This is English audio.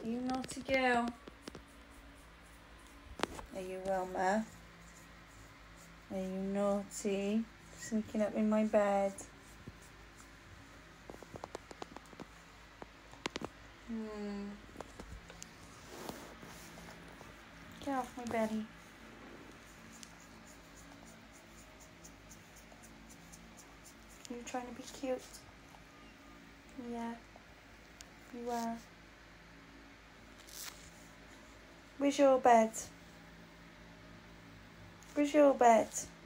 You naughty girl. Are you, Wilma? Are you naughty? Sneaking up in my bed. Get off my belly. Are you trying to be cute? Yeah, you are. Where's your bed? Where's your bed?